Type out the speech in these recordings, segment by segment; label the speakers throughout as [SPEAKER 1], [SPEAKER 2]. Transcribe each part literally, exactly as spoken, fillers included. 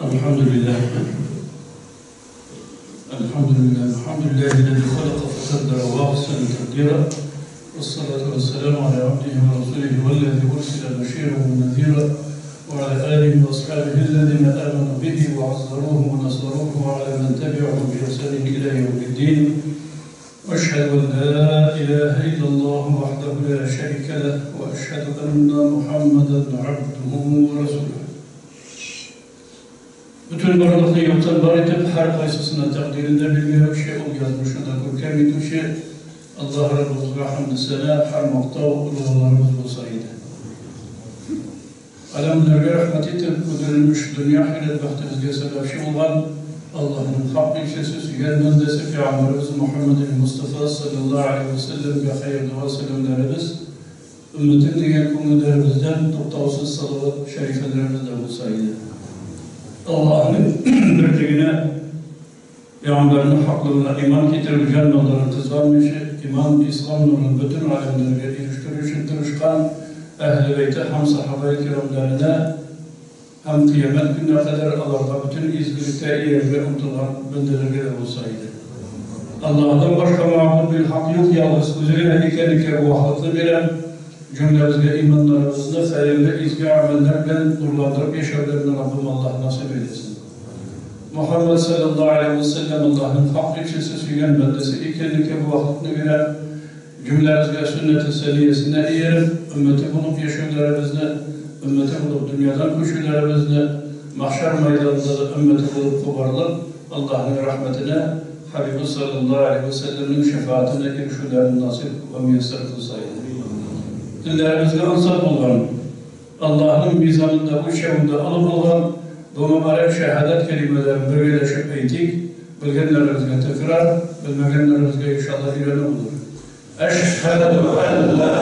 [SPEAKER 1] Elhamdülillah. Elhamdülillah. Elhamdülillah. Lezi halaka fesaddara ve ahsene takdira. Vessalatu vesselamu ala abdihi ve rasulihi vellezi ursila beşiran ve nezira ve ala alihi ve ashabihi ellezine amanu bihi ve azzaruhu ve nasruhu ve ala men tebi'ahum bi ihsanin ila yevmiddin. وأشهد أن لا إله إلا الله وحده لا شريك له وأشهد أن محمدا عبده ورسوله. Bütün varlıklı yoktan var edip her kaysısına takdirinde bilmiyor şey ol yazmışında görkem edişi Allah Rabbu'na hamd-ı sena her makta ulularımız olsaydı. Alemlerine rahmet edip ödülmüş dünya hilet bahtımızga sebepşi olan Allah'ın hak ilçesi süger mündesi Peygamberimiz Muhammed Mustafa sallallahu aleyhi ve sellem'e hayır dua selamlarımız ümmetin diğer konularımızdan toktavsız salavat şerifelerimiz de olsaydı. Allah'ın birliğine Peygamberinin hakklarına iman getirip cennetlere kızarmışı, iman, İslam nurunun bütün alemlerine eriştirişin tırışkan Ehl-i Beyt'e hem sahabe-i kiramlarına hem kıyamet gününe kadar Allah'ta bütün izgilikte yerine unutulan bendelerine de olsaydı. Allah'tan başka mağdur bir hak yok yalnız üzerine diken bu haklı bilen cümlemizde imanlarımızda hayırlı izgi amellerle nurlandırıp yaşarlarını Rabbim Allah nasip eylesin. Muhammed sallallahu aleyhi ve sellem Allah'ın hak ilçesi süyen bendesi ikenlik bu haklı bilen cümlemizde sünnet-i seniyesine eğerip ümmeti bulup yaşarlarımızda ümmeti bulup dünyadan koşularımızda mahşer meydanında ümmeti bulup kubarlık Allah'ın rahmetine Habibi sallallahu aleyhi ve sellem'in şefaatine erişilerini nasip ve müyesser kılsaydı. Dillerimizde ansat olan Allah'ın mizanında bu şevinde alıp olan bu mübarek şehadet kelimelerini birleşip eğitik, bilgenlerimizde tekrar, bilmegenlerimizde inşallah ilerine olur. Eşhedü en la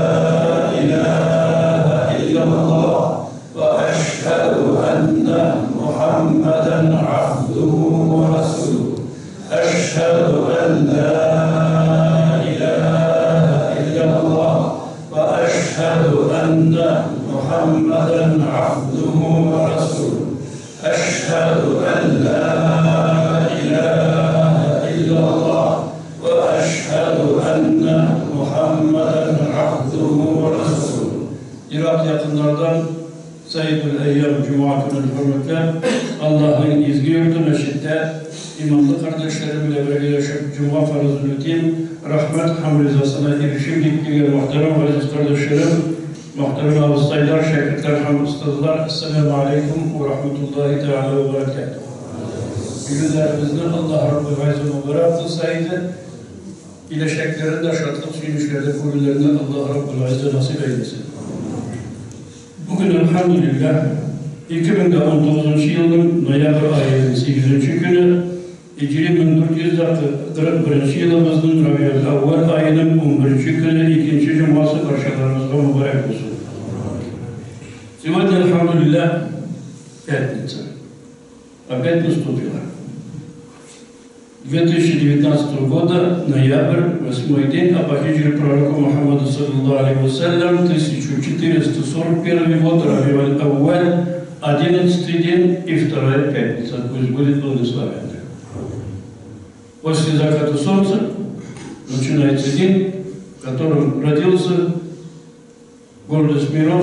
[SPEAKER 1] ilahe illallah ve eşhedü enne Muhammeden abduhu ve resuluhu. Eşhedü en la ilahe illallah ve eşhedü enne Muhammeden abduhu ve resuluhu. Eşhedü en la ilahe illallah ve eşhedü enne Muhammeden abduhu ve resuluhu. Irak yakınlardan Seyyid-ül Eyyam Cuma günü hürmetle Allah'ın izgi yurdu meşitte imanlı kardeşlerimle birleşip Cuma farzı öteyim, rahmet hamrizasına erişim dikliğe muhterem aziz kardeşlerim, muhterem avustaylar, şekretler, hamustazlar, Esselamu Aleyküm ve Rahmetullahi Teala ve Berekatuhu. Günlerimizde Allah Rabbi Azze ve Berak kılsaydı, ileşeklerinde, şartlık suyunuşlarda, kulüllerinde Allah Rabbi Azze nasip eylesin. Bugün elhamdülillah iki bin on dokuzuncu yılın noyabr ayının sekizinci günü Hicri bin dört yüz kırk birinci yılımızın Rabi'ül Avval ayının on birinci günü ikinci cuması karşılarımızda mübarek olsun. Сегодня, elhamdülillah, пятница. Опять наступила. две тысячи девятнадцатого года, ноябрь, восьмой день, а по хиджре пророка Мухаммада саллаллаху алейхи ва саллям, тысяча четыреста сорок первый год, Раби'уль Авваль, одиннадцатый день и вторая пятница. Пусть будет благословенна. После заката солнца начинается день, в котором родился гордость миров,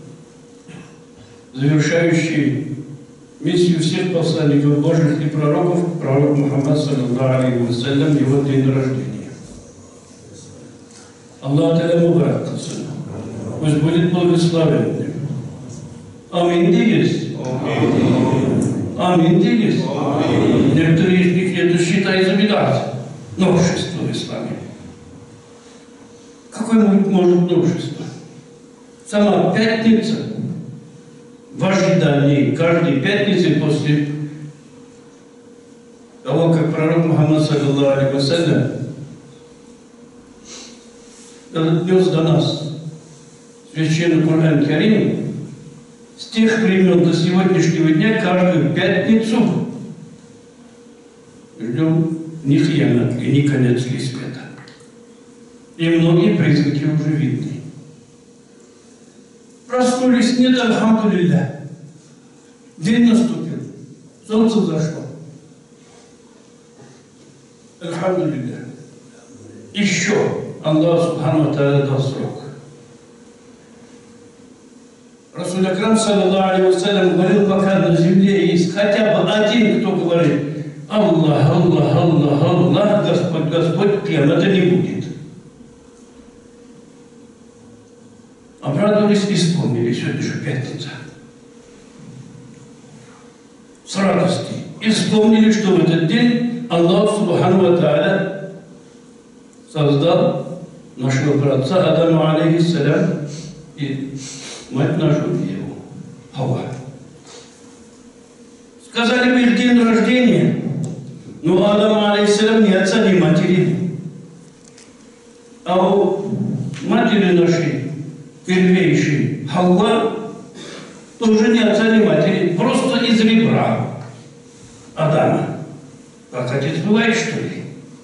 [SPEAKER 1] завершающий миссию всех посланников Божьих и пророков, пророк Мухаммад саллаллаху алейхи ва саллям, его день рождения. Аллах Теala мубарак кылсын. Пусть будет благословенным. Аминь дейіз. Аминь дейіз. Некоторые из них это считают за бедат. Новшество в исламе. Какое может новшество? Сама пятница в ожидании каждой пятницы после того, как пророк Мухаммад саллаллаху алейхи ва саллям донес до нас священный Коран Карим, с тех времен до сегодняшнего дня каждую пятницу ждем ни хиянат, ни конец света. И многие признаки уже видны. Проснулись, нет, альхамдулилля. День наступил. Солнце зашло. Альхамдулилля. Еще Аллах Субхану ва Тааля дал срок. Расуль Акрам, саллаллаху алейхи ва саллям, говорил, пока на земле есть хотя бы один, кто говорит Аллах, Аллах, Аллах, Аллах, Господь, Господь, киямата не будет. Обрадовались и вспомнили, сегодня же пятница. С радостью. И вспомнили, что в этот день Аллах Субхану ва Тааля создал нашего братца Адама алейхиссалям и мать нашу Еву, Хава. Сказали бы их день рождения, но Адама алейхиссалям ни отца, ни матери. А у матери нашей, первейшей, Хавва, тоже ни отца, ни матери, просто из ребра Адама. Как отец бывает, что ли?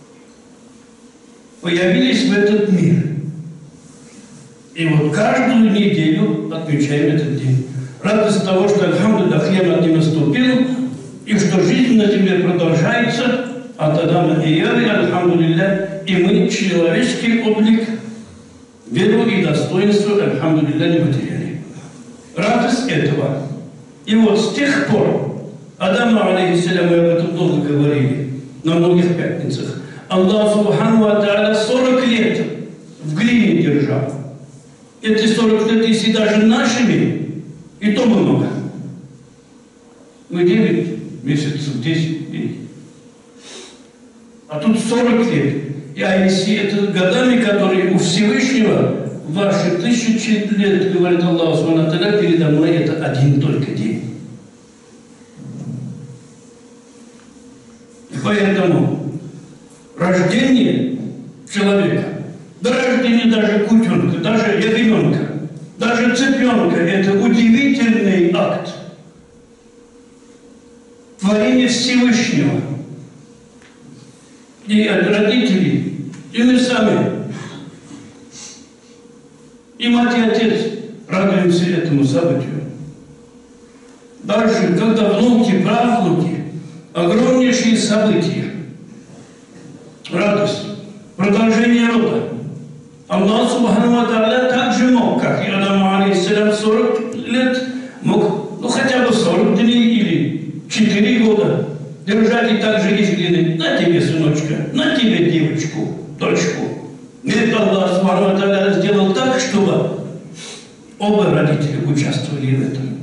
[SPEAKER 1] Появились в этот мир. И вот каждую неделю отмечаем этот день. Радость того, что альхамдулилля киямат не наступил, и что жизнь на земле продолжается от Адама и Евы, альхамдулилля, и мы человеческий облик, веру и достоинство, альхамдулилля, не потеряли. Радость этого. И вот с тех пор, Адама алейхиссалям, мы об этом долго говорили, на многих пятницах, Аллах Субхану ва Тааля сорок лет в глине держал. Эти сорок лет, если даже нашими, и то много. Мы девять месяцев, десять дней. А тут сорок лет. А если это годами, которые у Всевышнего, ваши тысячи лет, говорит Аллах Субхану ва Тааля, передо мной это один только день. И поэтому рождение человека, до рождения даже кутенка, даже ягненка, даже цыпленка – это удивительный акт творения Всевышнего. И от родителей, и мы сами, и мать, и отец радуемся этому событию. Дальше, когда внуки, правнуки, огромнейшие события, радость, продолжение рода. Аллах Субхану ва Тааля также мог, как и Адам алейхиссалям, сорок лет, мог, ну хотя бы сорок дней или четыре года держать и также из глины. На тебе, сыночка, на тебе, девочку, дочку. Нет, Аллах Субхану ва Тааля сделал так, чтобы оба родителя участвовали в этом.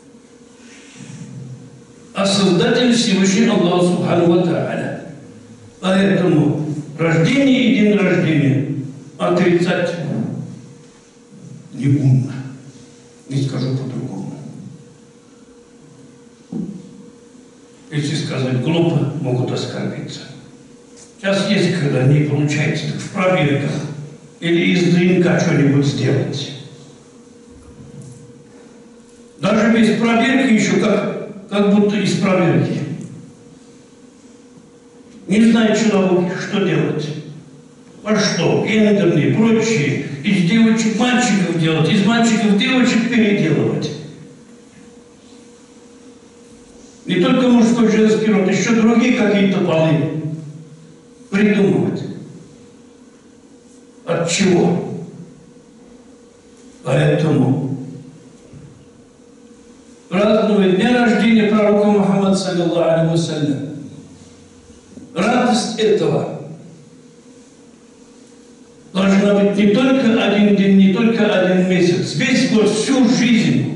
[SPEAKER 1] А Создатель Всевышний Аллах Субхану ва Тааля. Поэтому рождение и день рождения отрицать не умно. Не скажу по-другому. Если сказать глупо, могут оскорбиться. Сейчас есть, когда не получается, так в проверках или из ДНК что-нибудь сделать. Даже без проверки еще как, как будто из проверки. Не знает человек, что делать. А что? Гендерные, прочие. Из девочек мальчиков делать, из мальчиков девочек переделывать. Не только мужской, женский род, еще другие какие-то полы придумывать. От чего? Поэтому праздновать дня рождения пророка Мухаммада, саллаллаху алейхи ва саллям. Радость этого должна быть не только один день, не только один месяц, весь год, всю жизнь,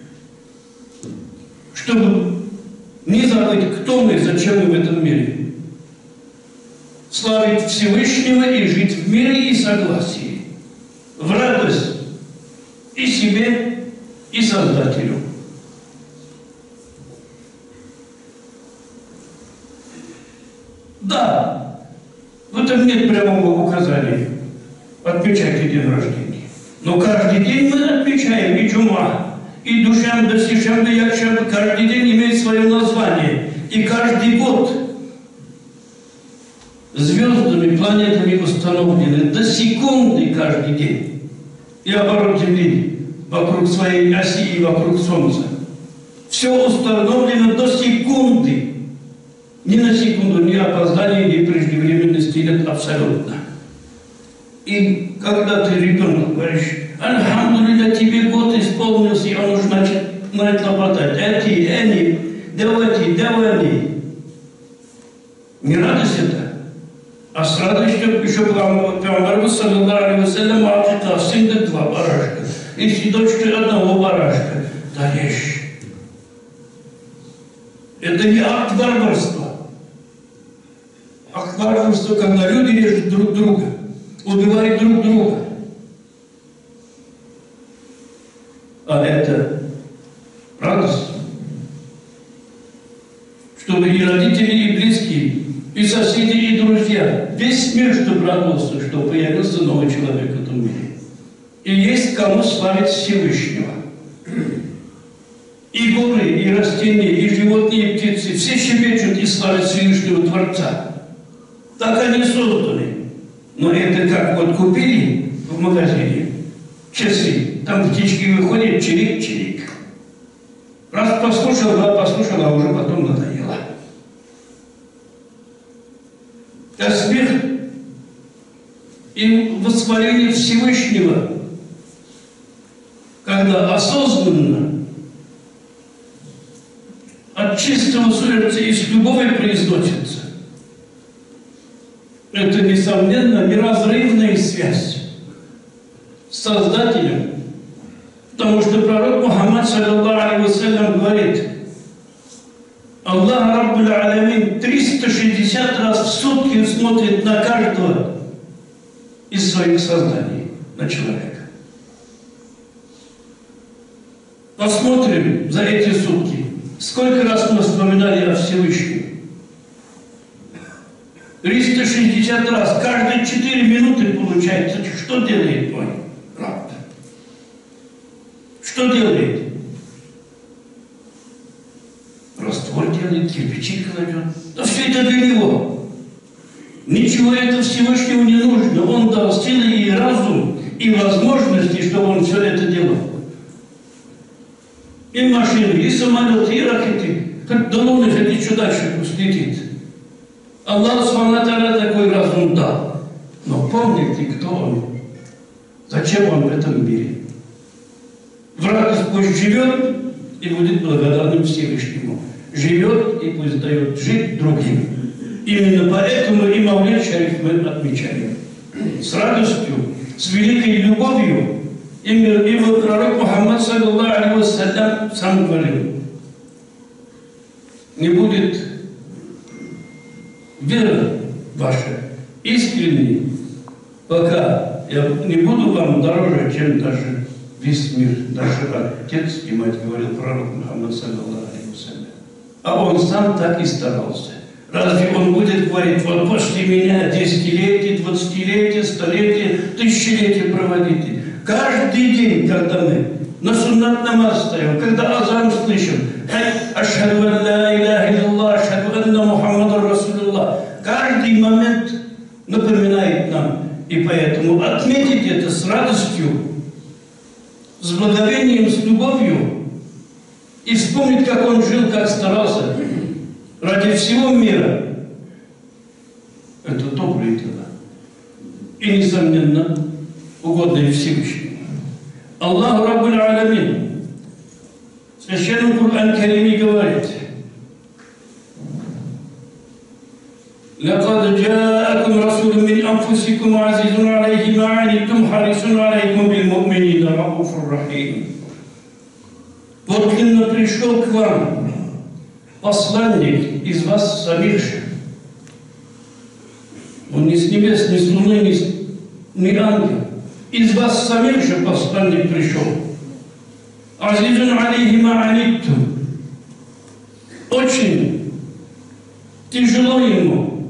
[SPEAKER 1] чтобы не забыть, кто мы, зачем мы в этом мире. Славить Всевышнего и жить в мире и согласии, в радость и себе, и Создателю. Да, в этом нет прямого указания отмечать день рождения. Но каждый день мы отмечаем и джума, и душамбе, сишамбе, якшамбе. Каждый день имеет свое название. И каждый год звездами, планетами установлены до секунды каждый день. И оборот Земли вокруг своей оси и вокруг Солнца.
[SPEAKER 2] Все установлено до секунды. Ни на секунду, ни опоздания, ни преждевременности нет абсолютно. И когда ты ребенку говоришь, альхамдулилля, тебе год исполнился, и он уже начинает лопотать. Эти, они, давайте, давай. Не радость это, а с радостью еще Пейгамбар саллаллаху алейхи ва саллям акика, сын да два барашка, и дочка одного барашка. Да ешь. Это не акт варварства. Акт варварства, когда люди режут друг друга, убивают друг друга. А это радость. Чтобы и родители, и близкие, и соседи, и друзья, весь мир, чтобы радовался, что появился новый человек в этом мире. И есть кому славить Всевышнего. И горы, и растения, и животные, и птицы, все щебечут и славят Всевышнего Творца. Так они созданы. Но это как вот купили в магазине часы, там птички выходят, чирик-чирик. Раз послушал, два послушал, а уже потом надоело. Тасбих и восхваление Всевышнего, когда осознанно, от чистого сердца и с любовью произносится, это, несомненно, неразрывная связь с Создателем. Потому что пророк Мухаммад, саллаллаху алейхи ва саллям, говорит, Аллах Раббуль Алямин триста шестьдесят раз в сутки смотрит на каждого из своих созданий, на человека. Посмотрим за эти сутки, сколько раз мы вспоминали о Всевышнем. триста шестьдесят раз, каждые четыре минуты получается. Что делает мой Рабб? Что делает? Раствор делает, кирпичи кладет. Да все это для него. Ничего этого Всевышнего не нужно. Он дал силы и разум, и возможности, чтобы он все это делал. И машины, и самолеты, и ракеты. Как до Луны хоть еще дальше пусть летит. Аллах Субхану такой разум дал. Но помните, кто он? Зачем он в этом мире? В радость пусть живет и будет благодарным Всевышнему. Живет и пусть дает жить другим. Именно поэтому и Мавлид Шариф мы отмечаем. С радостью, с великой любовью. Именно пророк Мухаммад, саллаллаху алейхи ва саллям, сам говорил, не будет вера ваша искренней, пока я не буду вам дороже, чем даже весь мир, даже отец и мать, говорил пророк Мухаммад, саллаллаху алейхи ва саллям. А он сам так и старался. Разве он будет говорить, вот после меня десятилетия, двадцатилетия, столетия, тысячелетия проводите? Каждый день, когда мы на суннат намаз стоим, когда азан слышим, ашхаду ан ла иляха илляллах, ашхаду анна Мухаммадан Расулуллах, каждый момент напоминает нам. И поэтому отметить это с радостью, с благовением, с любовью, и вспомнить, как он жил, как старался ради всего мира. Это добрые дела. И, несомненно, угодные Всевышнему. Аллах Раббуль Алямин в Священном Коране Кариме говорит: لقد جاءكم رسول من أنفسكم عزيز عليه ما عنتم حريص عليكم بالمؤمنين رؤوف رحيم. Подлинно пришел к вам посланник из вас самих же. Он не с небес, не с луны, не, с... не ангел. Из вас самих же посланник пришел. Азизун алейхи ма аниттум. Очень тяжело ему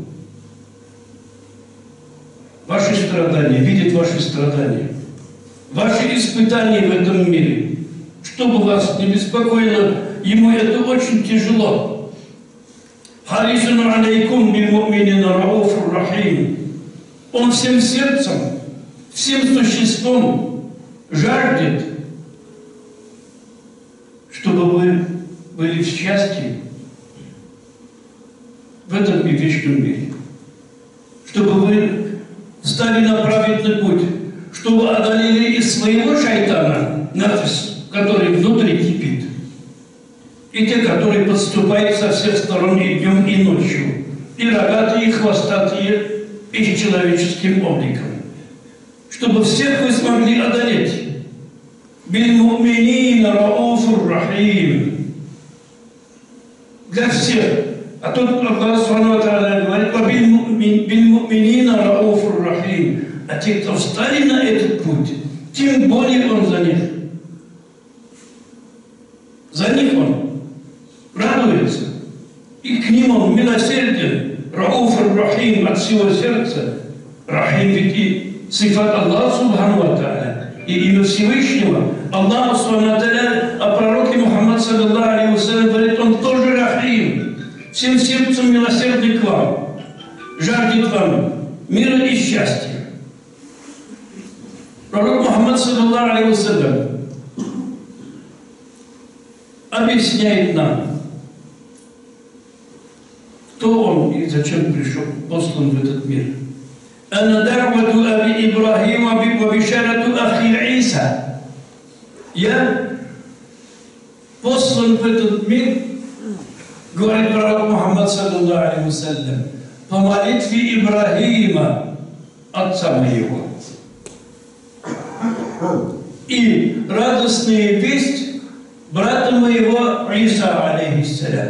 [SPEAKER 2] ваши страдания, видит ваши страдания, ваши испытания в этом мире. Что бы вас не беспокоило, ему это очень тяжело. Харисун алейкум бил му'минина рауфур рахим. Он всем сердцем, всем существом жаждет, чтобы вы были в счастье в этом и вечном мире. Чтобы вы стали на праведный путь, чтобы одолели из своего шайтана, нафис, который внутри кипит, и те, которые подступают со всех сторон и днем, и ночью, и рогатые, и хвостатые, и с человеческим обликом. Чтобы всех вы смогли одолеть. Биль-му'минина рауфур рахим. Для всех. А тут Аллах Субхану ва Тааля говорит: биль-му'минина рауфур рахим. А те, кто встали на этот путь, тем более он за них. За них он радуется. И к ним он милосерден. Рауфур рахим, от всего сердца. Рахим ведь и сифат Аллаха Субхану ва Тааля. И имя Всевышнего. Аллах Субхану ва Тааля о пророке Мухаммад саллаллаху алейхи ва саллям говорит: он тоже рахим. Всем сердцем милосердный к вам. Жаждет вам мира и счастья. Пророк Мухаммад саллаллаху алейхи ва саллям объясняет нам, кто он и зачем пришел, послан в этот мир. «Ана дарвату аби Ибрахима ва бишарату ахи Иса». Я послан в этот мир, говорит пророк Мухаммад саллаллаху алейхи ва саллям, по молитве Ибрахима, отца моего. И радостная весть брата моего Иса алейхиссалям.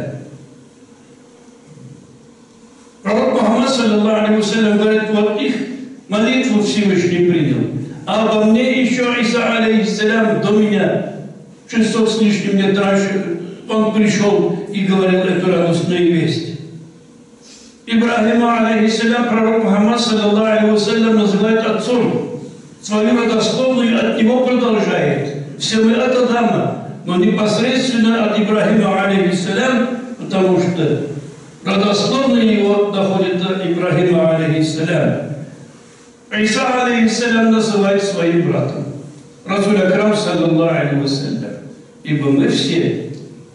[SPEAKER 2] Пророк Мухаммад саллаллаху алейхи ва саллям говорит: вот их молитву Всевышний принял. А обо мне еще Иса алейхиссалям до меня, шестьсот с лишним лет раньше, он пришел и говорил эту радостную весть. Ибрахима алейхиссалям пророк Мухаммад саллаллаху алейхи ва саллям называет отцом. Свою родословную от него продолжает. Все мы от Адама, но непосредственно от Ибрахима алейхиссалям, потому что родословная его доходит до Ибрахима алейхиссалям. Иса алейхиссалям называет своим братом. Расуль Акрам саллаллаху алейхи ва саллям. Ибо мы все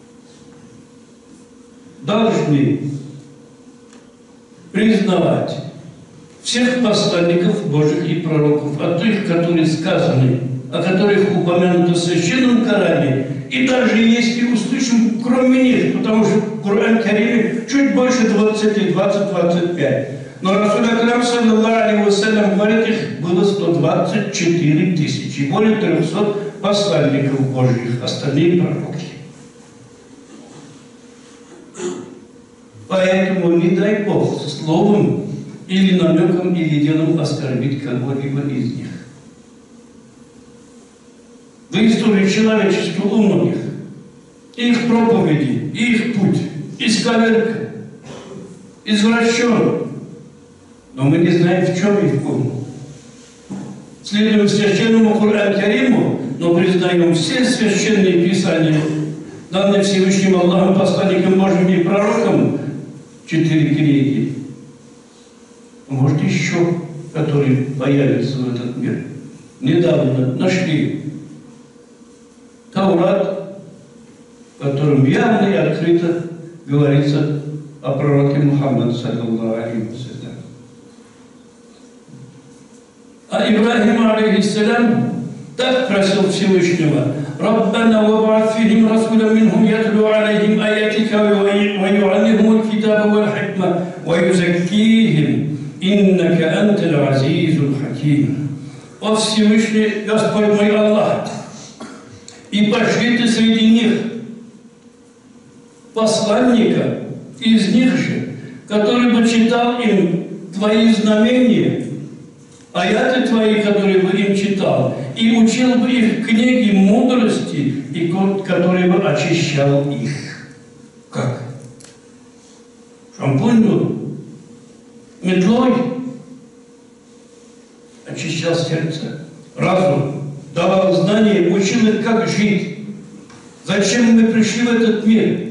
[SPEAKER 2] должны признавать всех посланников Божьих и пророков, от тех, которые сказаны, о которых упомянуто в Священном Коране, и даже если услышим, кроме них, потому что в Коране Кариме чуть больше двадцати, двадцать-двадцать пять. Но Расуль Акрам саллаллаху алейхи ва саллям говорит, их было сто двадцать четыре тысячи, более трехсот посланников Божьих, остальные пророки. Поэтому не дай Бог словом или намеком, или делом оскорбить кого-либо из них. В истории человечества у многих их проповеди, их путь исковеркан, извращен. Но мы не знаем, в чем их путь. Следуем священному Корану Кариму, но признаем все священные писания, данные Всевышним Аллахом, посланником Божьим и пророком, четыре книги. Может, еще, которые появятся в этот мир. Недавно нашли Таурат, в котором явно и открыто говорится о пророке Мухаммаде саллаллаху алейхи ва саллям. А Ибрахим алейхиссалям так просил Всевышнего: «Раббана ваб'аth фихим расуля минхум ятлу алейхим аятика ва ю'аллимухум аль-китаба валь-хикма ва юзаккихим. Иннака анталь азизуль хаким». О Всевышний Господь мой Аллах, и пошли ты среди них посланника из них же, который бы читал им твои знамения, аяты твои, которые бы им читал, и учил бы их книги мудрости, и который бы очищал их. Как? Шампунью? Метлой очищал сердце, разум, давал знания, учил их, как жить. Зачем мы пришли в этот мир?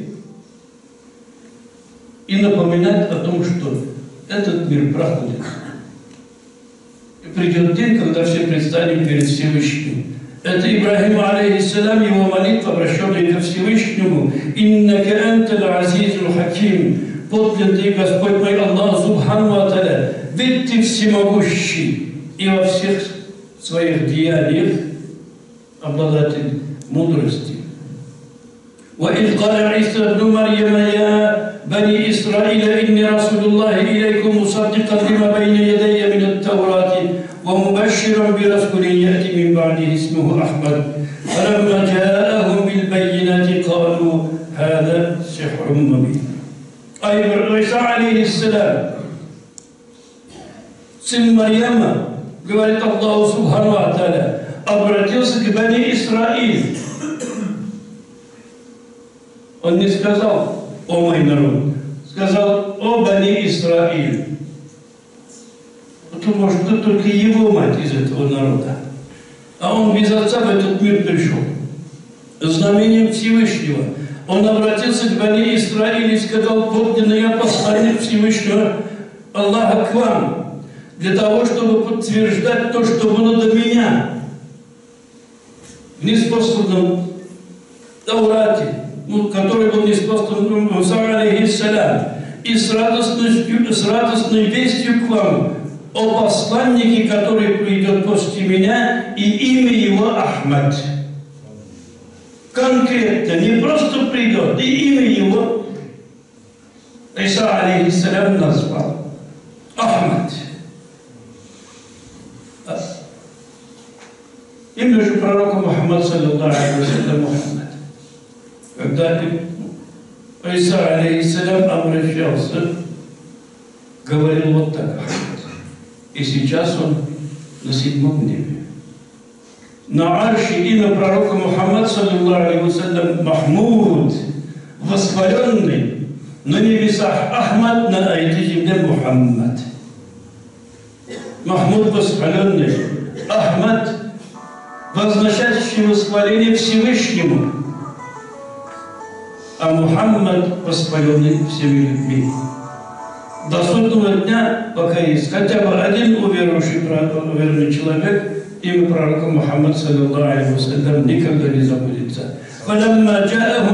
[SPEAKER 2] И напоминать о том, что этот мир проходит. И придет день, когда все предстанем перед Всевышним. Это Ибрахим, алейхиссалям, его молитва, обращенная ко Всевышнему. «Иннака анталь азизуль хаким». Подлинный Господь мой Аллах, Субхану ва Тааля, ведь Ты всемогущий и во всех своих деяниях обладатель мудрости. وإذ قال عيسى ابن مريم يا بني إسرائيل إني رسول الله إليكم مصدقا لما بين يدي من التوراة ومبشرا برسول يأتي من بعده اسمه أحمد فلما جاءهم بالبينات قالوا هذا سحر مبين. А Иса, алейхиссалям, сын Марьяма, говорит Аллаху Субхану ва Тааля, обратился к Бани Исраиль. Он не сказал: «О мой народ», сказал: «О Бани Исраиль». Вот, может, тут только его мать из этого народа. А он без отца в этот мир пришел. Знамением Всевышнего. Он обратился к Бани Исраиль и сказал: «Подлинный я посланник Всевышнего Аллаха к вам, для того, чтобы подтверждать то, что было до меня в неспосланном Таурате, ну, который был неспослан Муса, алейхиссалям, и с радостностью, с радостной вестью к вам о посланнике, который придет после меня, и имя его Ахмад». Конкретно, не просто придет, и имя его Иса, алейхиссалям, назвал Ахмад. Имя же пророка Мухаммада, саллаллаху алейхи ва саллям, Мухаммад. Когда Иса, алейхиссалям, обращался, говорил вот так: Ахмад. И сейчас он на седьмом небе. На арше имя пророка Мухаммада, саллаллаху алейхи ва саллям, Махмуд, восхваленный, на небесах Ахмад, на этой земле Мухаммад. Махмуд восхваленный, Ахмад, возносящий восхваление Всевышнему, а Мухаммад восхваленный всеми людьми. До судного дня, пока есть хотя бы один уверовавший, уверенный человек, имя пророка Мухаммада, саллаллаху алейхи ва саллям, никогда не забудется. А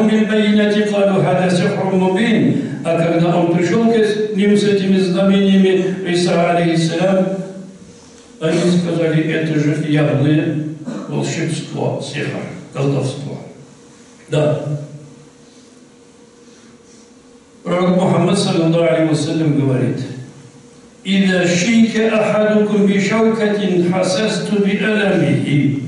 [SPEAKER 2] когда он пришел к ним с этими знамениями, Иса, алейхиссалям, они сказали: это же явное волшебство, сихр, колдовство. Да. Пророк Мухаммад, саллаллаху алейхи ва саллям, говорит: «Ида шейка ахадукум бишаукатин хасасту би аламихи».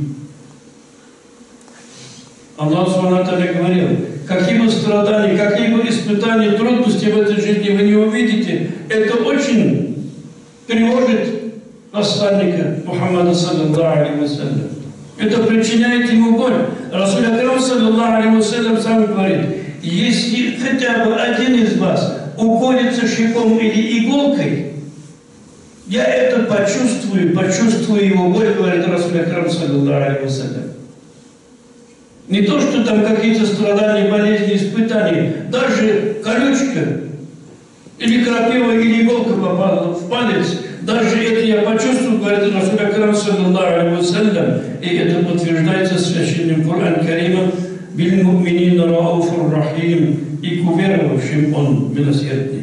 [SPEAKER 2] Аллах Субхану ва Тааля говорил: какие бы страдания, какие бы испытания, трудности в этой жизни вы не увидите, это очень тревожит посланника Мухаммада, саллаллаху алейхи ва саллям. Это причиняет ему боль. Расуль Акрам, саллаллаху алейхи ва саллям, сам говорит: если хотя бы один из вас уколется шипом или иголкой, я это почувствую, почувствую его боль, говорит Расуль Акрам, саллаллаху алейхи ва саллям. Не то, что там какие-то страдания, болезни, испытания, даже колючка или крапива, или иголка попала в палец, даже это я почувствую, говорит Расуль Акрам, саллаллаху алейхи ва саллям, и это подтверждается священным Коран Каримом: «Биль муминина рауфур рахим», и к уверовавшим он милосердный.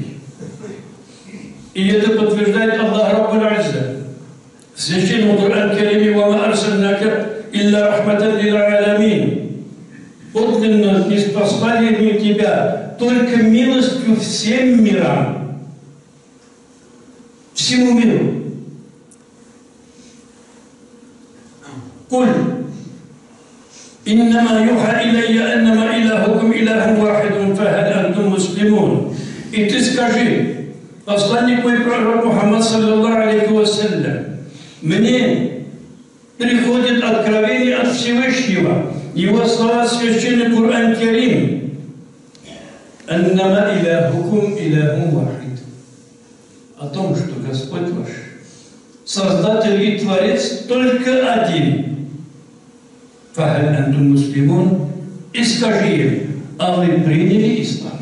[SPEAKER 2] И это подтверждает Аллах Раббуль Азза в священном Коран Кариме: «Ва ма арсалнака илля рахматан лил аламин». Подлинно не спасли мы тебя только милостью всем мирам, всему миру. Куль иннама юха илайя аннама илахукум илахун вахидун фахаль антум муслимун. И ты скажи, посланник мой пророк Мухаммад, саллаллаху алейхи ва саллям, мне приходит откровение от Всевышнего, его слова священный Коран Карим: «Аннама илахукум илахун вахид», о том, что Господь ваш, Создатель и Творец, только один. «Фахаль антум муслимун», и скажи им: а вы приняли ислам?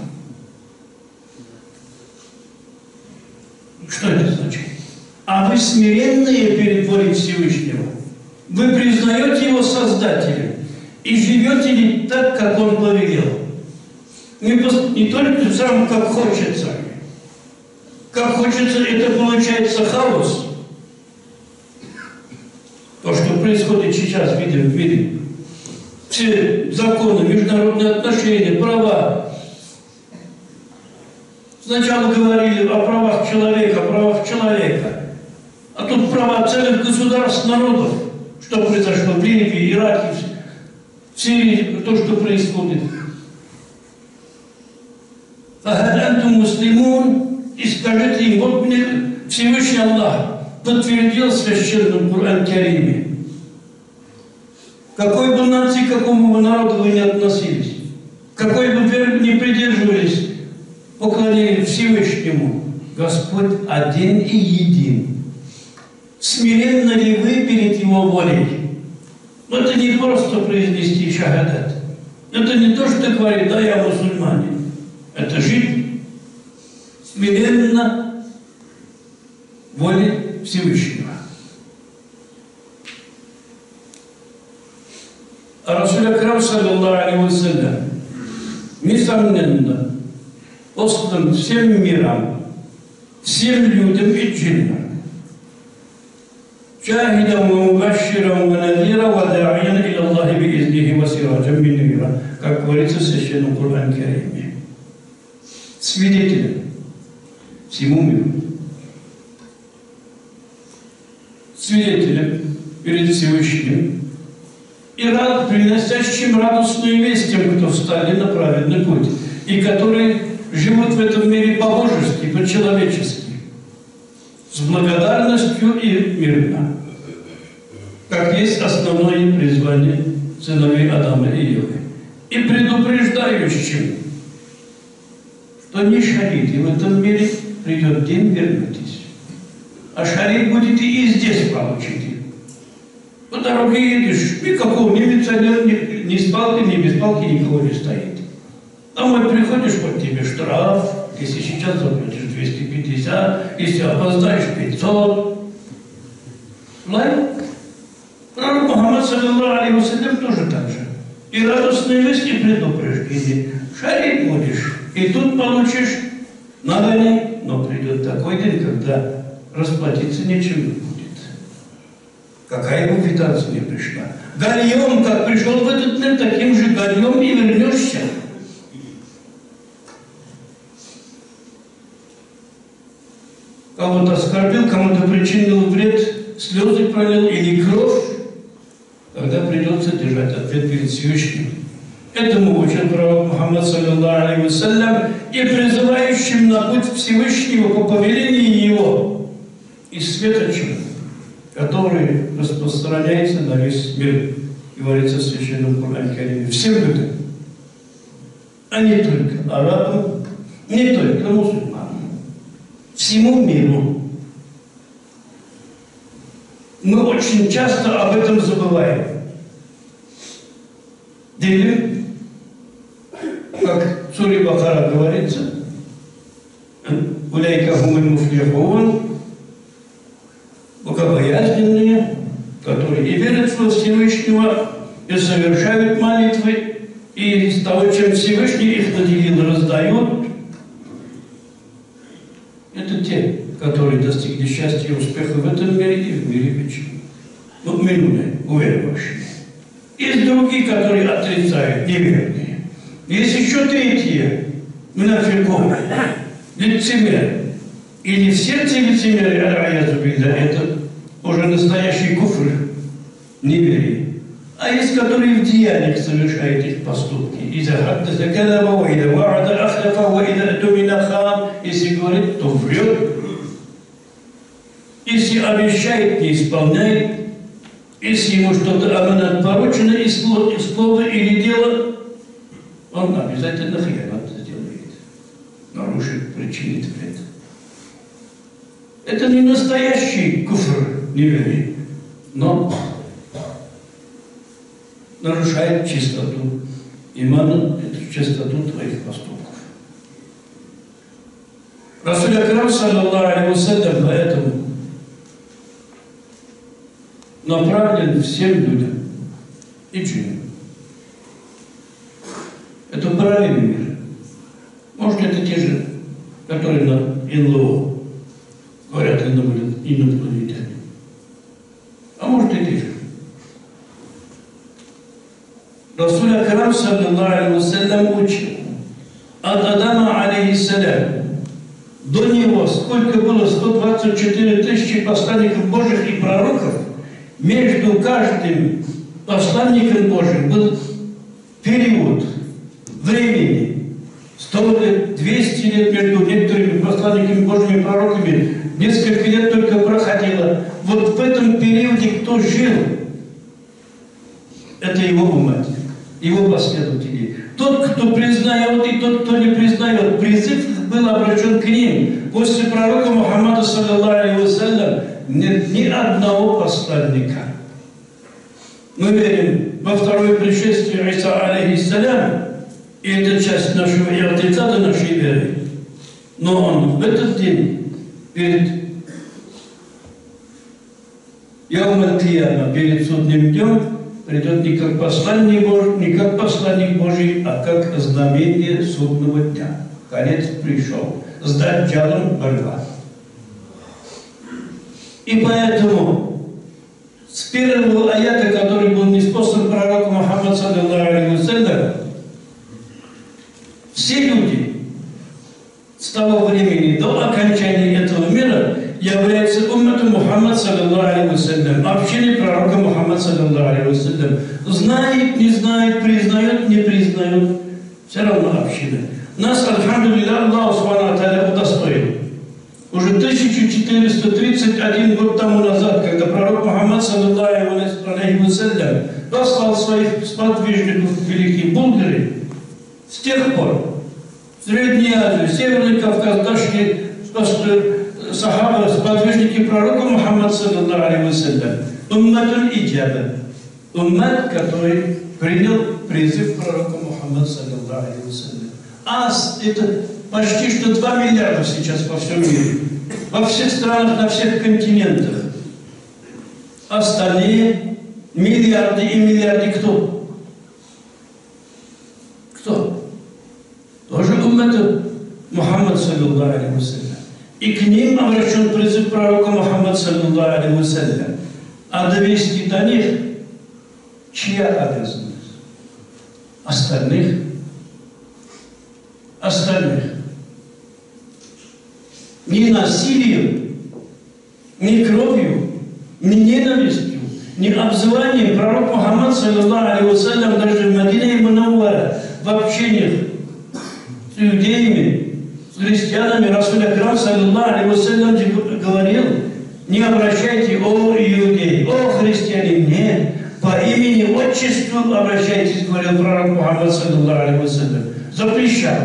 [SPEAKER 2] Что это значит? А вы смиренные перед волей Всевышнего? Вы признаете его Создателем и живете ли так, как он повелел? Не, не только сам, как хочется. Как хочется, это получается хаос. То, что происходит сейчас, видим в мире. Все законы, международные отношения, права. Сначала говорили о правах человека, о правах человека. А тут права целых государств, народов. Что произошло в Ливии, Ираке, в Сирии, то, что происходит. Фахадантум муслимун, и скажите им, вот мне Всевышний Аллах подтвердил в священном Коран-Кариме. Какой бы нации, к какому бы народу вы не относились, какой бы веры не придерживались, поклонились Всевышнему, Господь один и един. Смиренно ли вы перед Его волей? Но это не просто произнести шахадат. Это не то, что говорит, да, я мусульманин. Это жить смиренно воле Всевышнего. А Расул Акрам, саллаллаху алейхи ва саллям, несомненно, послан всем мирам, всем людям и джиннам. شاهدا ومبشرا ونذيرا وداعيا الى الله باذنه وسراجا منيرا, как говорится в священном Коран-Кариме. Свидетелем всему миру. Свидетелем перед Всевышним и рад, приносящим радостную весть тем, кто встали на праведный путь и которые живут в этом мире по-божески, по-человечески, с благодарностью и мирно, как есть основное призвание сыновей Адама и Евы, и предупреждающим, что не шарите в этом мире, придет день, вернетесь. А шарит будете и здесь получите. По дороге едешь, никакого ни милиционера, ни, ни с палкой, ни без палки никого не стоит. Домой приходишь, вот тебе штраф. Если сейчас заплатишь двести пятьдесят, если опоздаешь пятьсот. Лайк. Пророк Мухаммад, саллаллаху алейхи ва саллям, тоже так же. И радостные вести предупреждения. Шарить будешь, и тут получишь нагони, но придет такой день, когда расплатиться нечем не будет. Какая бы квитанция не пришла. Гальем, как пришел в этот мир, таким же гальем и вернешься. Кого-то оскорбил, кому-то причинил вред, слезы пролил или кровь, тогда придется держать ответ перед Всевышним. Этому учит пророк Мухаммад, саллаллаху алейхи ва саллям, и призывающим на путь Всевышнего по повелению Его и светочем, который распространяется на весь мир, говорится в священном Коран-Кариме, всем людям, а не только арабам, не только мусульманам. Всему миру. Мы очень часто об этом забываем. Делим, как в суре Бакара говорится, «Уляйка хумуль муфлихун», богобоязненные, которые и верят во Всевышнего, и совершают молитвы, и из того, чем Всевышний их наделил, раздают. Это те, которые достигли счастья и успеха в этом мире и в мире вечном. Ну, минуты, уверовавшие. Есть другие, которые отрицают, неверные. Есть еще третьи, мунафикун, лицемеры. Или в сердце лицемеры, это уже настоящий куфр, неверие. А есть, которые в деяниях совершают их поступки. Если говорит, то врет. Если обещает, не исполняет. Если ему что-то аманат поручено из слова или дела, он обязательно хиянат сделает. Нарушит, причинит вред. Это не настоящий куфр, неверие, но нарушает чистоту имана, эту чистоту твоих поступков. Расул Акрам, саллаллаху алейхи ва саллям, поэтому направлен всем людям и джиннам. Это параллельный мир. Может, это те же, которые на эн эл о говорят инопланетяне. А может, и те же. Расуль Акрам, саллаллаху алейхи вассалям, учил от Адама, алейхиссалям, до него сколько было сто двадцать четыре тысячи посланников Божьих и пророков, между каждым посланником Божьим был период времени, сто лет, двести лет между некоторыми посланниками Божьими и пророками, несколько лет только проходило. Вот в этом периоде кто жил, это его мать, его последователи. Тот, кто признает, и тот, кто не признает, призыв был обращен к ним. После пророка Мухаммада, саллаллаху алейхи вассалям, нет ни одного посланника. Мы верим во второе пришествие Иса, алейхиссалям, и это часть нашего иатикада, нашей веры. Но он в этот день, перед Яум аль-Кияма, перед судным днем, придет не как посланник Божий, не как посланник Божий, а как знамение судного дня. Конец пришел. С даджалом борьба. И поэтому с первого аята, который был ниспослан пророку Мухаммаду, саллаллаху алейхи вассалям, все люди с того времени до окончания этого мира являются уммату Мухаммад, саллаллаху алейхи вассалям, общиной пророка Мухаммада, саллаллаху алейхи вассалям. Знает, не знает, признает, не признает, все равно община. Нас, альхамдулилля, Аллах субхану тааля удостоил. Уже тысяча четыреста тридцать один год тому назад, когда пророк Мухаммад, саллаллаху алейхи вассалям, послал своих сподвижников в Великие Булгары, с тех пор в Средней Азии, Северный Кавказ дошли сахаба, сподвижники пророка Мухаммада, саллаллаху алейхи вассалям, умматуль иджаба, уммат, который принял призыв пророка Мухаммада, саллаллаху алейхи вассалям. А это почти что два миллиарда сейчас по всем мире. Во всех странах, на всех континентах. Остальные миллиарды и миллиарды кто? Кто? Тоже уммат Мухаммад, саллаллаху алейхи вассалям. И к ним обращен призыв пророка Мухаммада, саллаллаху алейхи вассалям. А довести до них чья обязанность? Остальных. Остальных. Ни насилием, ни кровью, ни ненавистью, ни обзыванием пророк Мухаммад, саллаллаху алейхи вассалям, даже в Мадине Мунаввара, в общениях с иудеями, с христианами, Расуль Акрам, саллаллаху алейхи вассалям, говорил: не обращайте, о иудеи, о христиане, нет, по имени, отчеству обращайтесь, говорил пророк Мухаммад, саллаллаху алейхи вассалям. Запрещал.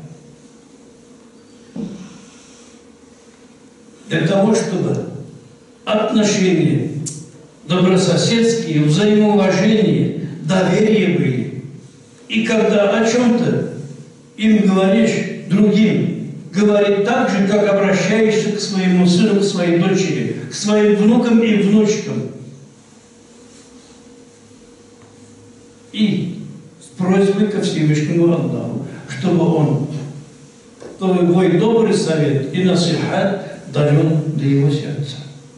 [SPEAKER 2] Для того, чтобы отношения добрососедские, взаимоуважение, доверие были. И когда о чем-то им говоришь, другим, говорить так же, как обращаешься к своему сыну, к своей дочери, к своим внукам и внучкам. И с просьбой ко Всевышнему Аллаху, чтобы он, твой добрый совет и насихат дорвен до его сердца.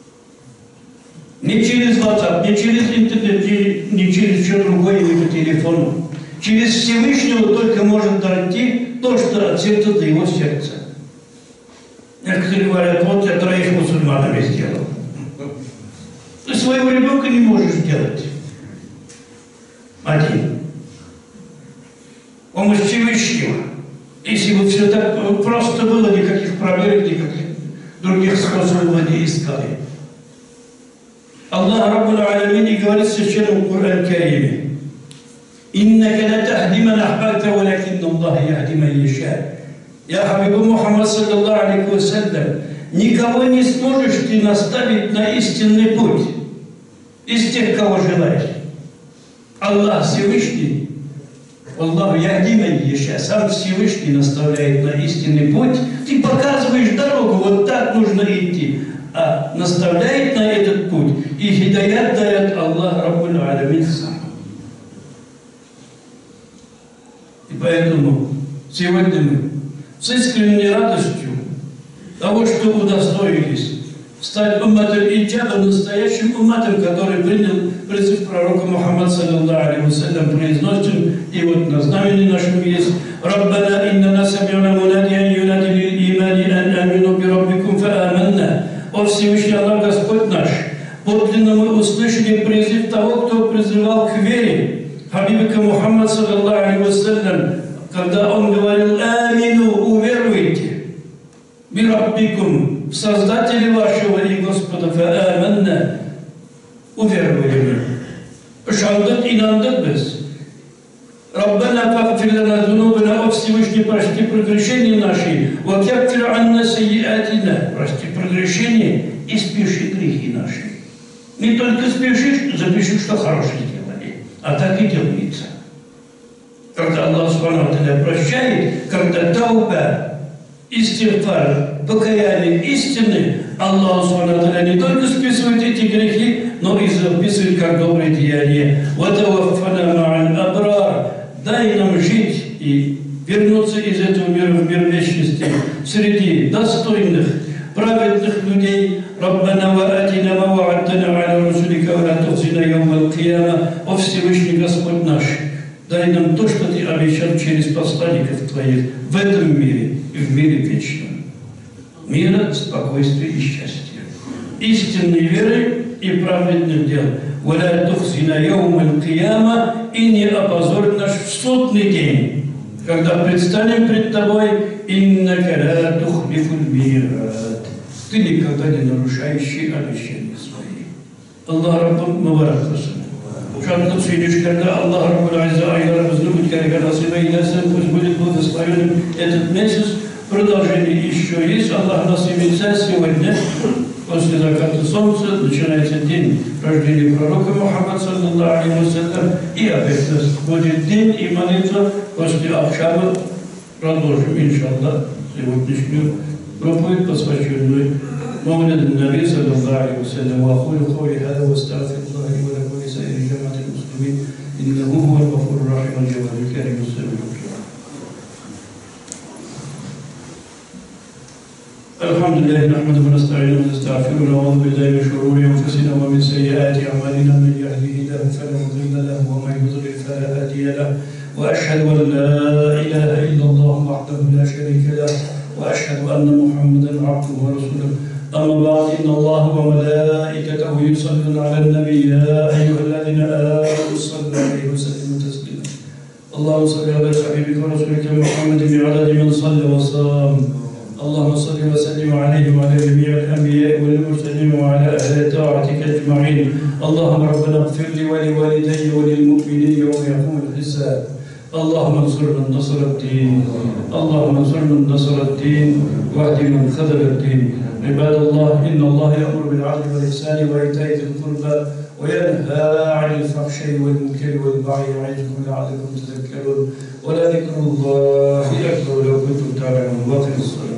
[SPEAKER 2] Не через WhatsApp, не через интернет, не, не через что другое, не по телефону. Через Всевышнего только может дойти то, что от сердца до его сердца. Некоторые говорят: вот я троих мусульманами сделал. Ты своего ребенка не можешь сделать. Один. Он из Всевышнего. Если бы все так просто было, никаких проверок, никаких других способов не искали. Аллах Раббуль Алямин говорит в священном Коране Кариме: «Иннака ла тахди ман ахбабта, валякинна Аллаха яхди ман яша». Я, Хабибу Мухаммад, саллаллаху алейхи вассалям, никого не сможешь ты наставить на истинный путь из тех, кого желаешь. Аллах Всевышний, Аллаху яхди ман яша, сам Всевышний наставляет на истинный путь. Ты показываешь дорогу, вот так нужно идти. а наставляет на этот путь, и хидаят дает Аллах Раббуль Алямин сам. И поэтому сегодня мы с искренней радостью того, что удостоились стать умматом иджаба, настоящим умматом, который принял призыв пророка Мухаммада саллаллаху алейхи вассалям, произносим, и вот на знамени нашем есть «Раббана иннана сами'на мунадиан юнади лил-имани ан амину би раббикум фааманна». О Всевышний Аллах, Господь наш, подлинно мы услышали призыв того, кто призывал к вере, Хабибика Мухаммад саллаллаху алейхи вассалям, когда он говорил «Амину, уверуйте, би раббикум, в Создателя вашего и Господа, фааманна». Уверовали мы. Шандат инандат без. Раббана фагфир лана зунубана, о Всевышний, прости прегрешения наши, ва каффир анна сайиатина, прости прегрешения и спеши грехи наши. Не только спешишь, запиши, что хорошее сделали, а так и делается. Когда Аллах субхану ва тааля прощает, когда тауба, истигфар, покаяние истины, Аллах субхану ва тааля не только списывает эти грехи, но и записывает как добрые деяния. «Ватаваффана ма'аль абрар». Дай нам жить и вернуться из этого мира в мир вечности среди достойных, праведных людей. «Раббана ва атина ма ва'адтана аля русулика ва ла тухзина яумал кияма». О Всевышний Господь наш, дай нам то, что Ты обещал через посланников Твоих в этом мире и в мире вечном. Мира, спокойствия и счастья, истинной веры и праведных дел. «Валя тухзина яумал кияма», и не опозорь наш в судный день, когда предстанем пред Тобой, «Иннака ла тухлифуль мират». Ты никогда не нарушающий обещания свои. Аллах Раббам Мубарак Хасан. Шанкут Сейдишкарда, Аллах Раббуль Азза, Айдарабызны Будькарика Насиба Илясан, пусть будет благословенным этот месяц. Продолжение еще есть. Аллах нас имеется сегодня. После заката солнца начинается день рождения пророка Мухаммада саллаллаху алейхи вассалям. И опять нас будет день и молитва. После Ахшаба продолжим, иншаллах, сегодняшнюю проповедь, посвященную Мавлиду Наби саллаллаху алейхи вассалям. Ва ахулю каули хада ва астагфируллаха ли ва лакум ва лисаири джамаатил муслимин. Иннаху хувал гафурур рахим вал джавадul карим. الحمد لله نحمده ونستعينه ونستغفره ونعوذ بالله من شرور انفسنا ومن سيئات اعمالنا من يهده الله فلا مضل له ومن يضلل فلا هادي له واشهد ان لا اله الا الله وحده لا شريك له واشهد ان محمدا عبده ورسوله اما بعد ان الله وملائكته يصلون على النبي يا ايها الذين امنوا صلوا عليه وسلموا تسليما اللهم صل على حبيبك ورسولك محمد بعدد من صلى وصام اللهم صل وسلم عليه وعلى جميع الانبياء والمرسلين وعلى اهل طاعتك اجمعين. اللهم ربنا اغفر لي ولوالدي وللمؤمنين يوم يقوم الحساب. اللهم انصر من نصر الدين، اللهم انصر من نصر الدين واهد من خذل الدين. عباد الله، ان الله يامر بالعدل والاحسان وايتاء ذي القربى وينهى عن الفحشاء والمنكر والبغي يعظكم لعلكم تذكرون. ولذكر الله اكبر لو كنتم تعلمون. واقم الصلاه.